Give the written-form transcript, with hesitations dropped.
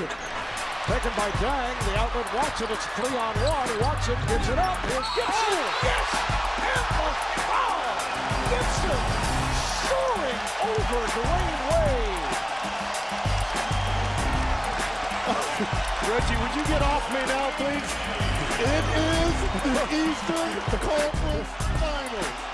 basket. Taken by Dang, the outlet Watson, it's 3-on-1. Watson gives it up. Here's Gibson. Yes! And the foul! Gibson soaring over Dwayne Wade. Reggie, would you get off me now, please? It is the Eastern Conference Finals.